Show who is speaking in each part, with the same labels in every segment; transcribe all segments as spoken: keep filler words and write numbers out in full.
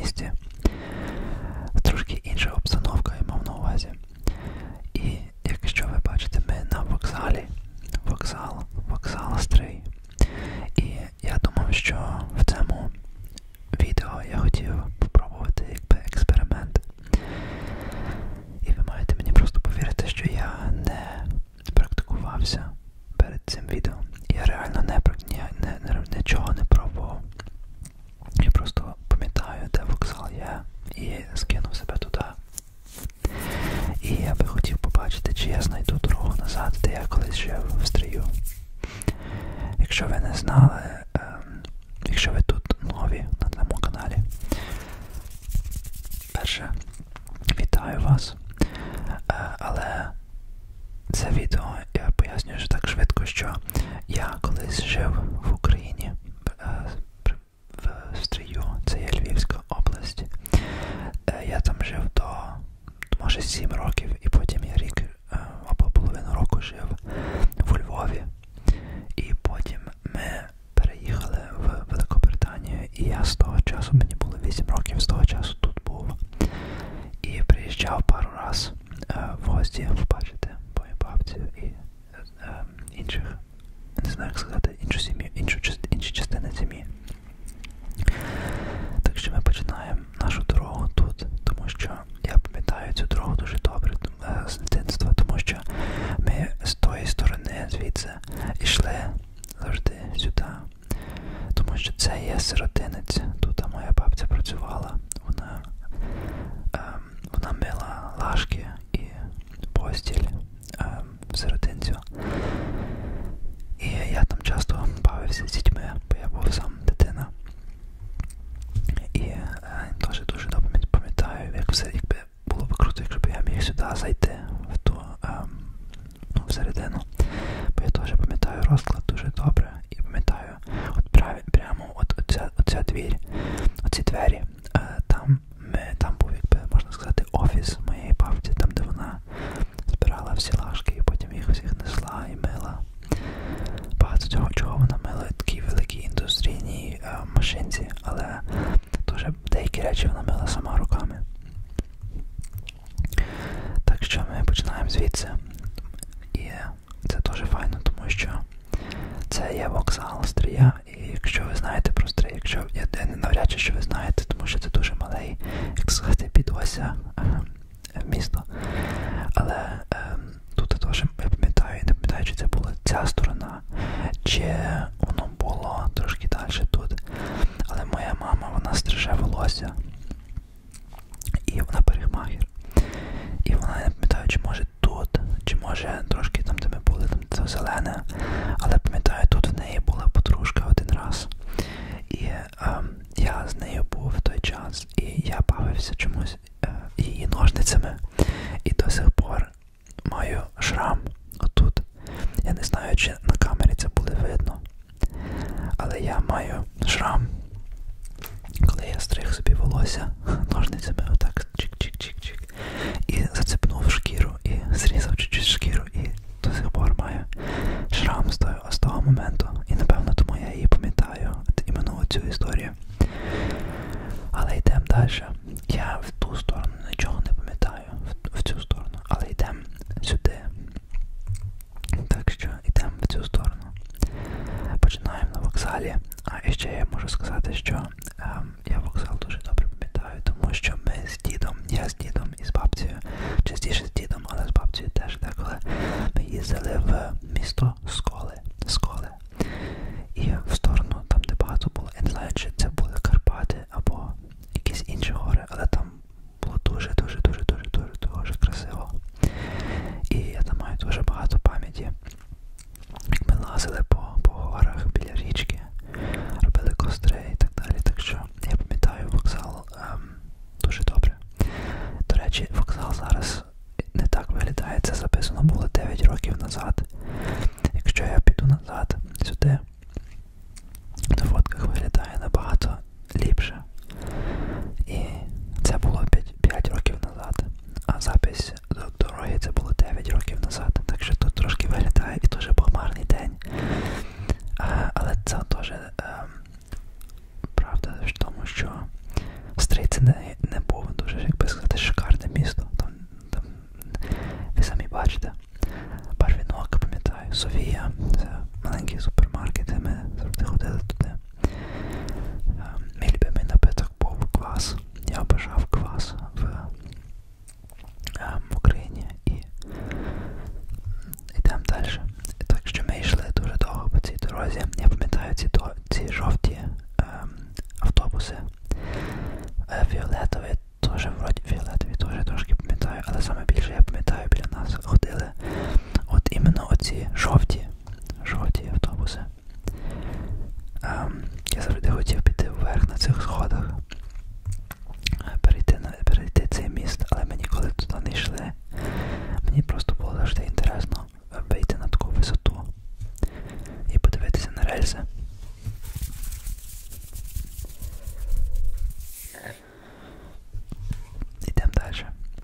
Speaker 1: місті. Трошки інша обстановка, я мав на увазі. І якщо ви бачите, ми на вокзалі, вокзал, вокзал Стрий. І я думав, що в цьому відео я хотів попробувати якби експеримент. І ви маєте мені просто повірити, що я не практикувався перед цим відео. Я реально не, не, не, нічого не пробував. Я просто пам'ятаю, де вокзал є, і скинув себе туди. І я би хотів побачити, чи я знайду дорогу назад, де я колись жив в Стрию. Якщо ви не знали, ем, якщо ви тут нові на цьому каналі, перше, вітаю вас. Е, але це відео я пояснюю що так швидко, що я колись жив в Україні, е, в Стрию, це є Львівська область. Е, я там жив до, може, сім років, і потім я рік е, або половину року жив у Львові. І потім ми переїхали в Великобританію, і я з того часу, мені було вісім років, з того часу тут був. І приїжджав пару раз е, в гості побачити мою бабцю і е, інших, не знаю як сказати, іншу сім'ю, іншу, інші частини сім'ї. Так що ми починаємо нашу дорогу тут, тому що я пам'ятаю цю дорогу дуже добре е, з дитинства, тому що ми з тої сторони звідси йшли завжди сюди, тому що це є сиротинець. Тут моя бабця працювала, вона, е, вона мила лашки і постіль е, в сиротинцю. І я там часто бавився з дітьми, бо я був сам дитина. І е, теж дуже добре пам'ятаю, як все, якби було б круто, якщо б я міг сюди зайти в ту, е, ну, всередину. Бо я теж пам'ятаю розклад дуже добре. І пам'ятаю, от прямо, прямо от оця, оця двір, оці двері, е, там, ми, там був, якби, можна сказати, офіс моєї бабці, там, де вона збирала всі лашки і потім їх всіх несла і мила. Багато цього, чого вона мила, такій великій індустрійній е, машинці, але теж деякі речі вона мила сама руками. Так що ми починаємо звідси. І це дуже файно, тому що це є вокзал Стрия, і якщо ви знаєте про Стрий, якщо я не навряд чи що ви знаєте, тому що це дуже малий, як сказати, підося е, місто. Але е, тут теж я пам'ятаю, не пам'ятаю, чи це була ця сторона, чи воно було трошки далі тут. Але моя мама, вона стриже волосся, і вона парикмахер. І вона, не пам'ятаю, чи може тут, чи може трошки там, де ми були, там це зелене. Але пам'ятаю, тут в неї була подружка один раз. І ем, я з нею був в той час, і я бавився чомусь е, її ножницями. І до сих пор маю шрам отут. Я не знаю, чи на камері це буде видно. Але я маю шрам. Коли я стриг собі волосся ножницями, отак чик-чик-чик-чик. І зацепнув шкіру, і зрізав чуть-чуть шкіру, і до сих пор маю шрам з того, з того моменту. І напевно тому я її пам'ятаю, іменно цю історію. Але йдемо далі. Я в ту сторону нічого не пам'ятаю, в, в цю сторону, але йдемо сюди. Так що йдемо в цю сторону. Починаємо на вокзалі. А і ще я можу сказати, що ем, я вокзал дуже добре пам'ятаю, тому що ми з дідом, я з дідом і з бабцею, частіше з дідом, але з бабцею теж деколи, ми їздили в місто Сколи, Сколи. І в сторону, там де багато було, я не знаю, чи це були Карпати або якісь інші гори, але там було дуже-дуже-дуже-дуже-дуже красиво. І я там маю дуже багато пам'яті. Ми лазили по, по горах біля річки, робили костри і так далі. Так що я пам'ятаю вокзал ем, дуже добре. До речі, вокзал зараз не так виглядає. Це записано було дев'ять років назад. Якщо я піду назад сюди, на фотках виглядає набагато ліпше. І це було п'ять років назад. А запис до дороги це було дев'ять років назад. Так що тут трошки виглядає і дуже похмарний день. А, але це теж е, правда в тому, що Стрий це не, не був дуже, як би сказати, шикарне місто. Там, там, ви самі бачите. Барвінок, пам'ятаю, Софія, це маленький супермаркет, і ми завжди ходили туди. Мій любимий напиток був квас. Я обожав квас в, в Україні. І йдемо далі. Так що ми йшли дуже довго по цій дорозі. Я пам'ятаю ці, ці жовті ем, автобуси. Е, фіолетові, теж вроді фіолетові, теж трошки пам'ятаю, але саме більше я пам'ятаю, біля нас ходили от іменно оці жовті, жовті автобуси. Ем, я завжди хотів піти вверх на цих сходах, перейти, на, перейти цей міст, але ми ніколи туди не йшли. Мені просто було завжди інтересно вийти на таку висоту і подивитися на рельси. Йдемо далі.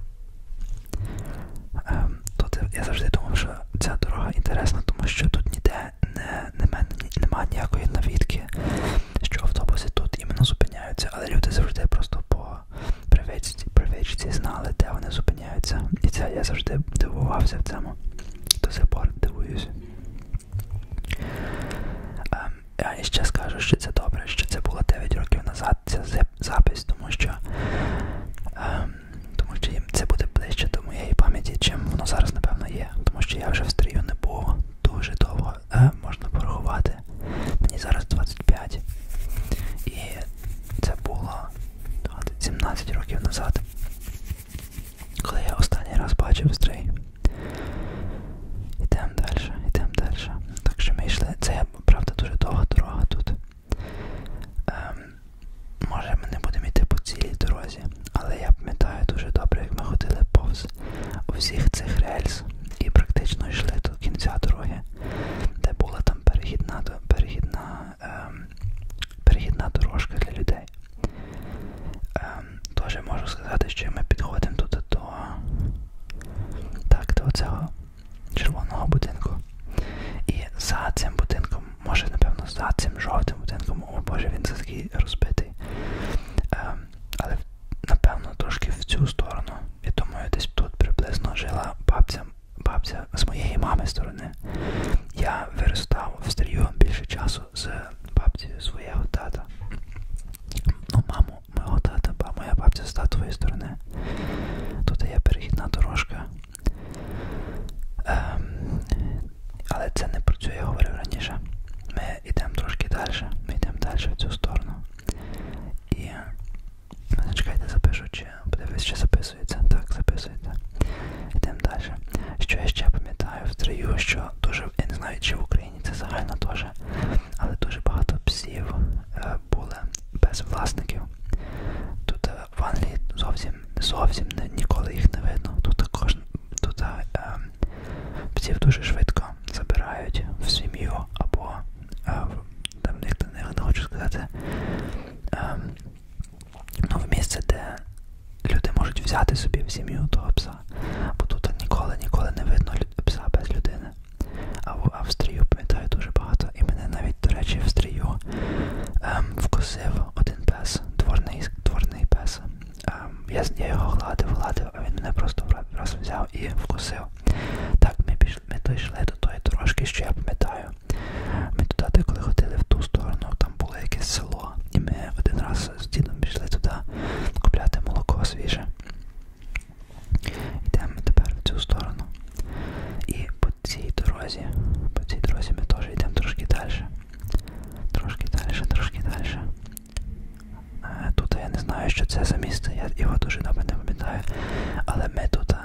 Speaker 1: Ем, тут я завжди думав, що ця дорога інтересна, тому що тут ніде не, не, немає ніякої навідки, що автобуси тут іменно зупиняються, але люди завжди просто по привичці, привичці знали, де вони зупиняються. І це я завжди дивувався в цьому. До сих пор дивуюся. Ем, я ще скажу, що це добре, що це було дев'ять років назад, ця запис, тому що ем, тому що це буде ближче до моєї пам'яті, чим воно зараз, напевно, є. Тому що я вже в Стрию не був дуже довго, е, можна порахувати. Мені зараз двадцять п'ять. І це було сімнадцять років назад, коли я останній раз бачив Стрий. Йдемо далі, йдемо далі. Так що ми йшли. Це, правда, дуже довга дорога тут. Ем, може ми не будемо йти по цілій дорозі, але я пам'ятаю дуже добре, як ми ходили повз усіх цих рельс і практично йшли до кінця дороги, де була там перехідна, перехідна, ем, перехідна дорожка для людей. Ем, Тож можу сказати, що ми підходимо тут до, так, до оцього червоного будинку. І за цим будинком, може, напевно, за цим жовтим будинком, о боже, він такий розбитий. Ем, але, напевно, трошки в цю сторону. Я думаю, десь тут приблизно жила бабця, бабця з моєї мами сторони. Я виростав в Стрию більше часу з бабцею свого тата. Ну, маму мого тата, ба, моя бабця з татової сторони. Тут є перехідна дорожка. Ем, але це не про цю я говорив раніше. Ми йдемо трошки далі. Ми йдемо далі в цю сторону. І... Чекайте, запишу, чи подивись, чи записується. Так, записується. Йдемо далі. Що я ще пам'ятаю в Стрию, що дуже, я не знаю, чи в Україні це загально теж, але дуже багато псів е, були без власників. Тут е, в Англії зовсім, зовсім не, ніколи їх не видно. Тут також, тут е, псів дуже швидко забирають в сім'ю або е, там, не, не хочу сказати, е, ну, в місце, де люди можуть взяти собі в сім'ю того пса. Бо тут ніколи, ніколи не видно пса без людини. А в, а в Стрию, пам'ятаю, дуже багато. І мене навіть, до речі, в Стрию ем, вкусив один пес, дворний, дворний пес. Ем, я, я його гладив, гладив, а він мене просто раз взяв і вкусив. Так, ми, пішли, ми дійшли до тої дорожки, що я пам'ятаю. Ми туди, деколи ходили в ту сторону, там було якесь село. І ми один раз з дідом пішли туди купляти молоко свіже. Йдемо тепер в цю сторону. І по цій дорозі, по цій дорозі ми теж йдемо трошки далі. Трошки далі, трошки далі. Тут я не знаю, що це за місце, я його дуже добре не пам'ятаю. Але ми тут,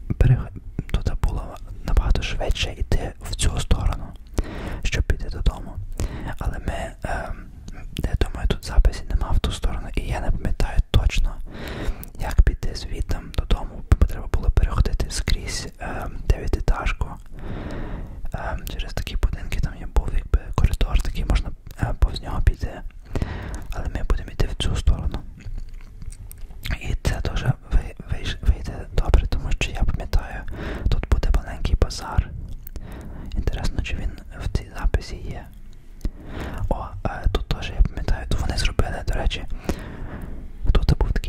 Speaker 1: тут було набагато швидше йти в цю сторону, щоб піти додому. Але ми, я думаю, тут записів нема в ту сторону. І я не пам'ятаю точно, як піти звідти додому. Треба було переходити скрізь дев'ятиэтажку. Через такі будинки там є був якби коридор, такий можна повз нього піти. Але ми будемо йти в цю сторону. І це теж вийде добре, тому що я пам'ятаю, тут буде маленький базар. Інтересно, чи він в цій записі є. О, тут теж я пам'ятаю, вони зробили, до речі, тут був такий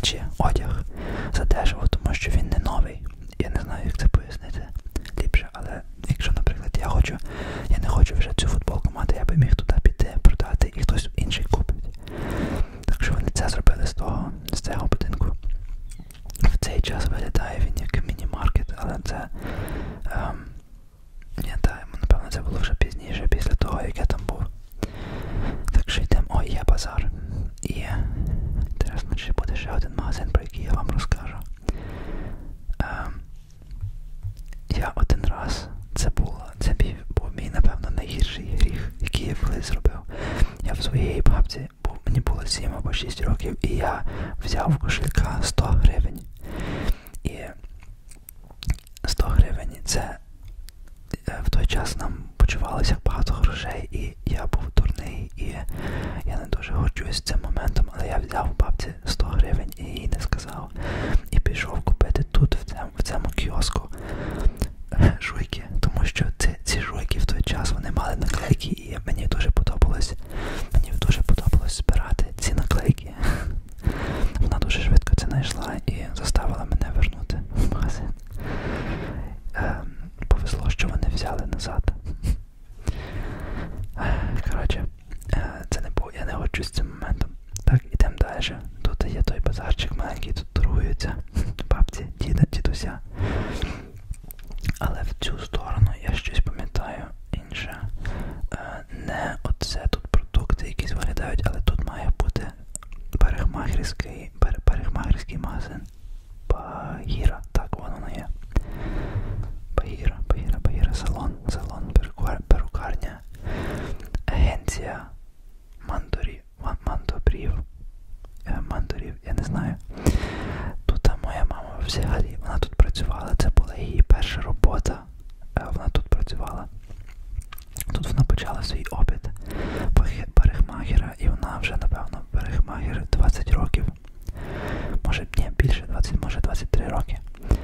Speaker 1: речі, одяг задешево, тому що він не новий. Я не знаю, як це пояснити ліпше, але якщо, наприклад, я хочу, я не хочу вже цю футболку мати, я би міг туди піти, продати і хтось інший купить. Так що вони це зробили з того, з цього будинку. В цей час виглядає він як міні-маркет, але це ем, я так, напевно, це було вже пізніше, після того, як я там був. Так що йдемо, ой, є базар. І інтересно, чи буде ще один магазин, про який я вам розкажу. Ем, я один раз, це було, це був мій, напевно, найгірший гріх, який я колись зробив. Я в своїй бабці, був, мені було сім або шість років, і я взяв в кошелька сто гривень. І сто гривень, це в той час нам почувалося багато грошей, і я був дурний, і я не дуже горджуюсь цим моментом, але я взяв у бабці сто гривень і їй не сказав. І пішов купити тут, в цьому, в цьому кіоску, жуйки, тому що ці, ці жуйки в той час, вони мали наклейки, і мені дуже подобалось, мені дуже подобалось збирати ці наклейки. Вона дуже швидко це знайшла і заставила мене вернути в магазин. Ем, повезло, що вони взяли назад. Коротше, це не було, я не горджусь цим моментом. Так, ідемо далі. Тут є той базарчик маленький, тут торгуються бабці, діда, дідуся. Але в цю сторону я щось пам'ятаю інше. Не оце тут продукти якісь виглядають, але тут має бути парикмахерський, парикмахерський магазин. Багіра, так воно є. Багіра, Багіра, Багіра, салон, салон, перукарня, агенція мандорів, мандобрів, мандорів, я не знаю. Тут моя мама взагалі, вона тут працювала, це була її перша робота, вона тут працювала. Тут вона почала свій опит парикмахера, і вона вже, напевно, парикмахер двадцять років. Може, ні, більше двадцять, може двадцять три роки.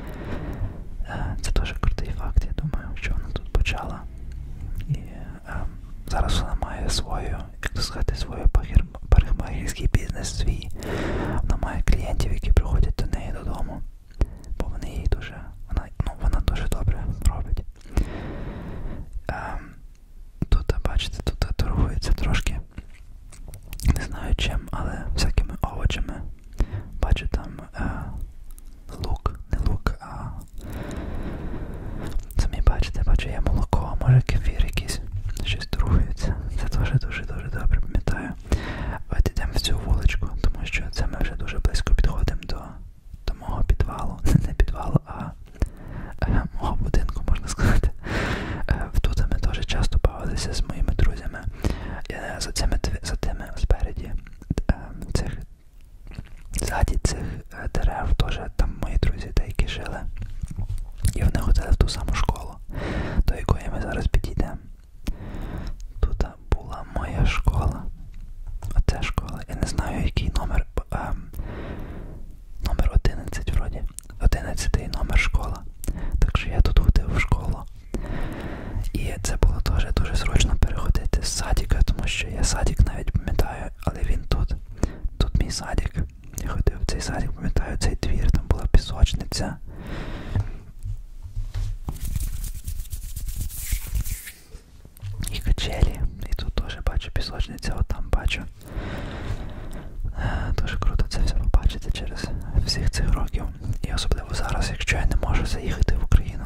Speaker 1: Це теж крутий факт, я думаю, що вона тут почала. І е, зараз вона має свою, як то сказати, свою парикмахерський бізнес свій. Вона має клієнтів, які приходять до неї додому. Бо вони їй дуже, вона, ну, вона дуже добре робить. Е, тут, бачите, тут торгується трошки, не знаю чим, але всякими овочами. Бачу там е, лук, не лук, а самі бачите, бачу є молоко, може кефір якийсь, щось торгується. Це теж дуже-дуже добре пам'ятаю. От йдемо в цю вуличку, тому що це ми вже дуже близько підходимо до, до мого підвалу. Не підвалу, а е, мого будинку, можна сказати. Е, тут ми теж часто бавилися з моїми друзями. Я, за цими, за тими спереді е, цих ззаді цих дерев теж там мої друзі деякі жили. І вони ходили в ту саму школу, до якої ми зараз підійдемо. Тут була моя школа. Оце школа. Я не знаю, який номер. Ем, номер одинадцять вроді. одинадцятий номер школа. Так що я тут ходив в школу. І це було теж дуже зручно переходити з садика, тому що я садик навіть пам'ятаю, але він тут. Тут мій садик. Я ходив в цей садик, пам'ятаю цей двір, там була пісочниця. І качелі. І тут теж бачу пісочниця, от там бачу. Дуже круто це все побачити через всіх цих років. І особливо зараз, якщо я не можу заїхати в Україну.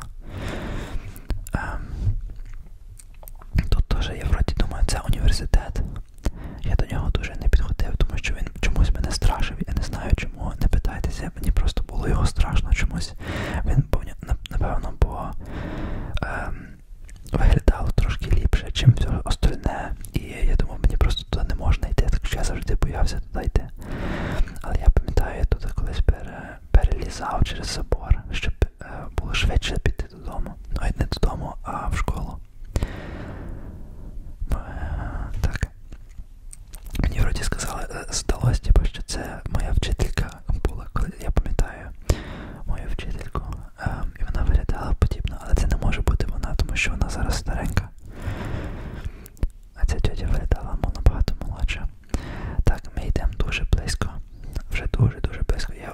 Speaker 1: Тут теж я вроді думаю, це університет. Я до нього дуже не підходив, тому що він чомусь мене страшив. Я не знаю чому, не питайтеся, мені просто було його страшно чомусь. Він, напевно, бо ем, виглядало трошки ліпше, чим все остальне. І я думав, мені просто туди не можна йти, так що я завжди боявся туди йти. Але я пам'ятаю, я туди колись пере, перелізав через забор, щоб е, було швидше піти додому. Ой, не додому, а в школу. Так. Мені вроді сказали, здалося, типу, що це моя вчителька була, коли я пам'ятаю мою вчительку. Ем, і вона виглядала подібно, але це не може бути вона, тому що вона зараз старенька. А ця тьотя виглядала набагато молодша. Так, ми йдемо дуже близько. Вже дуже-дуже близько. Я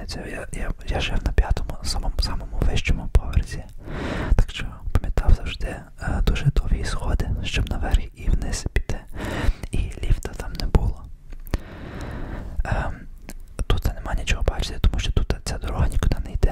Speaker 1: це я, я, я жив на п'ятому, самому, самому вищому поверсі. Так що пам'ятав завжди е, дуже довгі сходи, щоб наверх і вниз піти. І ліфта там не було. Е, тут нема нічого бачити, тому що тут ця дорога нікуди не йде.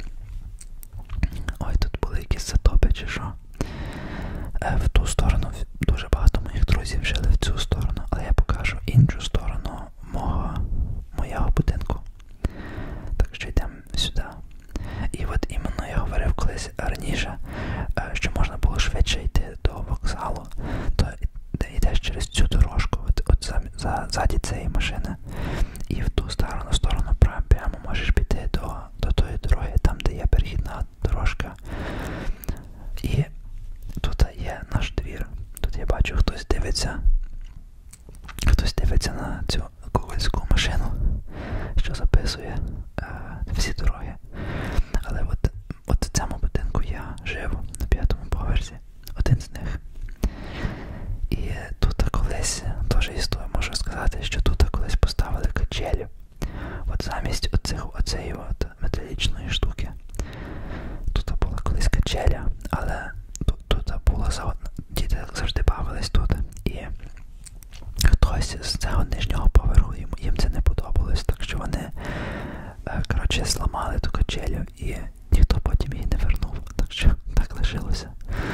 Speaker 1: Ой, тут були якісь затопи чи що. Е, в ту сторону дуже багато моїх друзів жили в цю сторону, але я покажу іншу сторону мого, моєго будинку. Так що йдемо сюди. І от іменно я говорив колись раніше, що можна було швидше йти до вокзалу, то ти йдеш через цю дорожку, от, от за, за, ззаді цієї машини, і в ту сторону, сторону прямо можеш піти до, до тої дороги, там де є перехідна дорожка. І тут є наш двір. Тут я бачу, хтось дивиться, хтось дивиться на цю гугольську машину, що записує е, всі дороги. Але от, от в цьому будинку я жив на п'ятому поверсі, один з них. І тут колись, теж історія можу сказати, що тут колись поставили качелю. От замість оцих, оцеї от металічної штуки. Тут була колись качеля, але тут, тут було, діти завжди бавились тут. І хтось з цього нижнього поверху, їм, їм це не подобалось, так що вони, коротше, зламали ту качелю і ніхто потім її не вернув, так що так лишилося.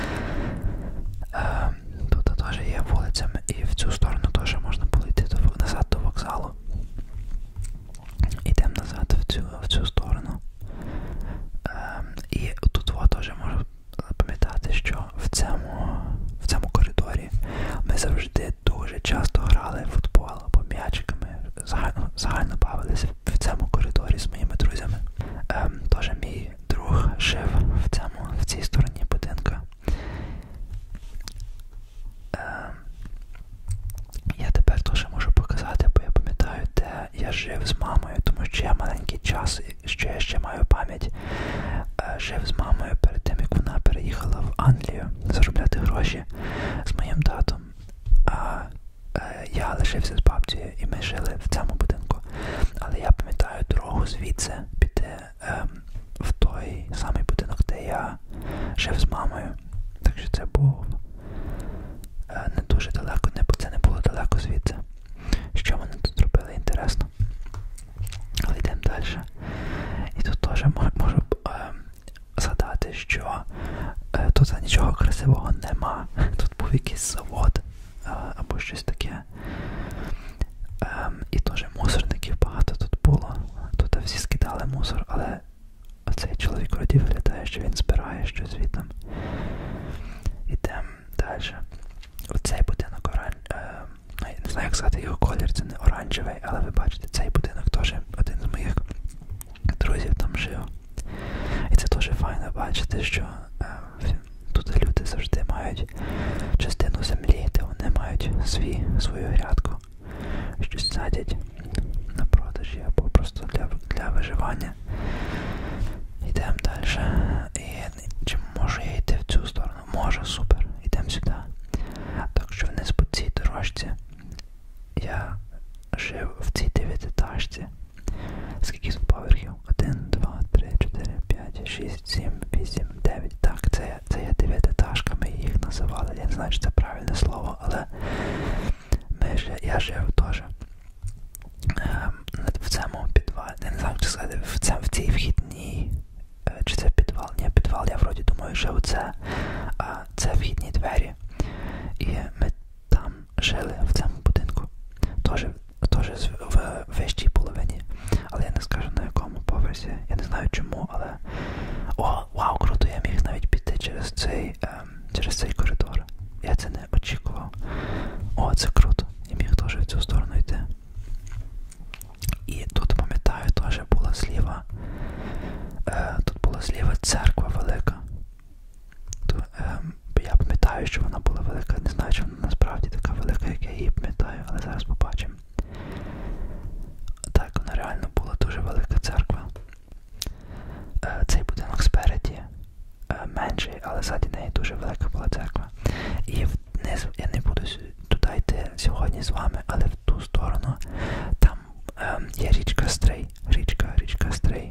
Speaker 1: Е, тут теж є вулицями, і в цю сторону теж можна було йти до, назад до вокзалу. Йдемо назад в цю, в цю сторону. Е, і тут теж можу пам'ятати, що в цьому, в цьому коридорі ми завжди дуже часто грали в футбол або м'ячиками, загально, загально бавилися в цьому коридорі з моїми друзями. Ем, Тож мій друг жив в, цьому, в цій стороні будинка. Ем, я тепер теж можу показати, бо я пам'ятаю, де я жив з мамою, тому що я маленький час, що я ще маю пам'ять, е, жив з мамою перед тим, як вона переїхала в Англію заробляти гроші з моїм татом. А е, я лишився з бабцею, і ми жили в цьому будинку. Але я пам'ятаю дорогу звідси піти е, в той самий будинок, де я жив з мамою. Так що це був е, не дуже далеко, не, це не було далеко звідси. Що вони тут робили, інтересно. Але йдемо далі. І тут теж можу е, згадати, що е, тут нічого красивого нема. Тут був якийсь завод е, або щось таке. Е, і теж мусорників багато тут було. Тут всі скидали мусор, але оцей чоловік вроді виглядає, що він збирає щось звідти. Ідемо далі. Оцей будинок оранж... Е, я не знаю, як сказати його колір, це не оранжевий, але ви бачите, цей будинок теж один з моїх друзів там жив. І це теж файно бачити, що е, тут люди завжди мають частину землі, де вони мають свій, свою грядку, щось садять на продажі або просто для, для виживання. Йдемо далі. І чи можу я йти в цю сторону? Можу, супер. Йдемо сюди. Так що вниз по цій дорожці я жив в цій дев'ятиэтажці. Скільки тут поверхів? Один, два, три, чотири, п'ять, шість, сім, вісім, дев'ять. Так, це, це є дев'ятиэтажка, ми їх називали. Я не знаю, чи це правильне слово, але ми ж, я жив теж ем, в цьому підвалі. Я не знаю, чи сказати, в, цьому, в цій вхідній. Чи це підвал? Ні, підвал, я вроді думаю, що це, а це вхідні двері. І ми там жили в цьому будинку. Теж, теж в вищій половині. Але я не скажу на якому поверсі. Я не знаю чому, але... О, вау, круто, я міг навіть піти через цей, ем, через цей коридор. Я це не очікував. О, це круто. Я міг теж в цю сторону йти. І тут, пам'ятаю, теж була зліва. Е, тут була зліва церква велика. Тут, е, я пам'ятаю, що вона була велика. Не знаю, чи вона насправді така велика, як я її пам'ятаю, але зараз побачимо. Так, вона реально була дуже велика церква. Е, цей будинок спереді е, менший, але ззаді неї дуже велика була церква. І вниз, я не буду туди йти сьогодні з вами, але в ту сторону там е, є річка Стрий. Річка, річка Стрий.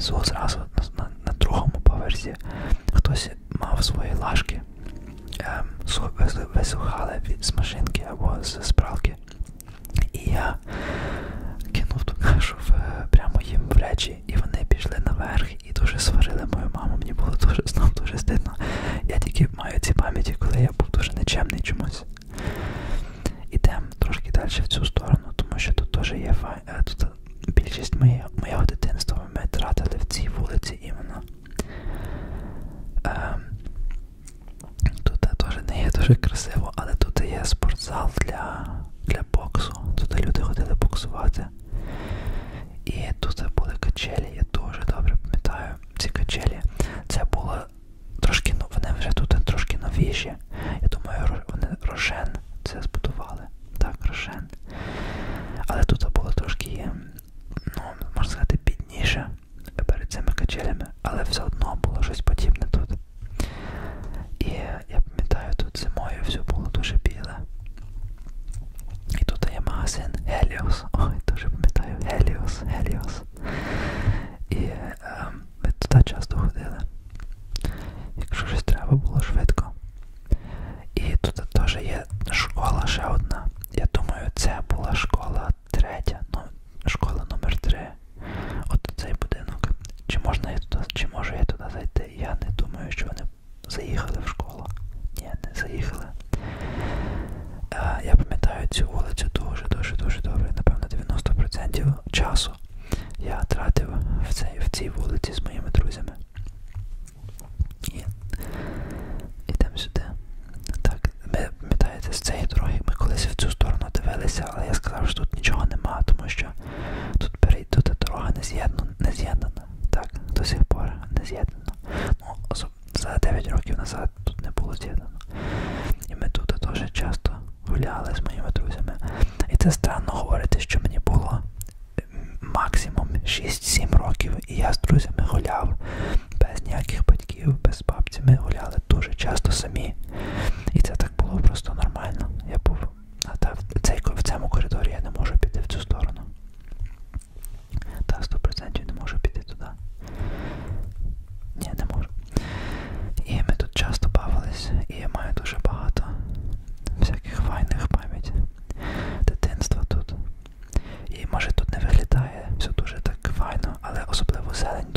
Speaker 1: внизу, зразу на, на, на другому поверсі, хтось мав свої лашки, ем, висухали з машинки або з пралки. І я кинув ту кашу в, прямо їм в речі, і вони пішли наверх і дуже сварили мою маму. Мені було дуже, знов дуже стидно. Я тільки маю ці пам'яті, коли я був дуже нечемний чомусь. Ідемо трошки далі в цю сторону, тому що тут теж є фай... Тут більшість моє, моєго дитинства ми тратили в цій вулиці іменно. Ем... Тут теж не є дуже красиво, але тут є спортзал для, для боксу. Тут люди ходили боксувати. І тут були качелі, я дуже добре пам'ятаю ці качелі. Це було трошки, ну вони вже тут трошки новіші. Я думаю, вони Рошен це збудували. Так, Рошен. Але тут було трошки, ну, можна сказати, бідніше перед цими качелями. Але все одно було щось подібне тут. І я пам'ятаю, тут зимою все було дуже біле. І тут є магазин Helios. Ой, дуже пам'ятаю, Helios, Helios. І е, ми туди часто ходили. Якщо щось треба було швидко. І тут теж є школа ще одна. Я думаю, це була школа третя, ну, школа номер три. От цей будинок. Чи можна я туди, чи можу я туди зайти? Я не думаю, що вони заїхали в школу. Ні, не заїхали. А, я пам'ятаю цю вулицю дуже-дуже-дуже добре. Напевно, дев'яносто відсотків часу я тратив в цій, в цій вулиці з моїми друзями. І йдемо сюди. Так, ми, пам'ятаєте, з цієї дороги ми колись в цю сторону дивилися, але я сказав, що тут нічого нема, тому що тут, перей, тут дорога не з'єднана, не з'єднана. Так, до сих пор не з'єднана. Ну, особ... за дев'ять років назад тут не було з'єднано. І ми тут теж часто гуляли з моїми друзями. І це странно говорити, що мені було максимум шість-сім років, і я з друзями гуляв без ніяких батьків, без бабці. Ми гуляли дуже часто самі. І це так було просто нормально. Я був, а та, в, цей, в цьому коридорі я не можу піти в цю сторону. Та, сто відсотків не можу піти туди. Ні, не можу. І ми тут часто бавились, і я маю дуже багато всяких файних пам'ять дитинства тут. І може тут не виглядає все дуже так файно, але особливо зелень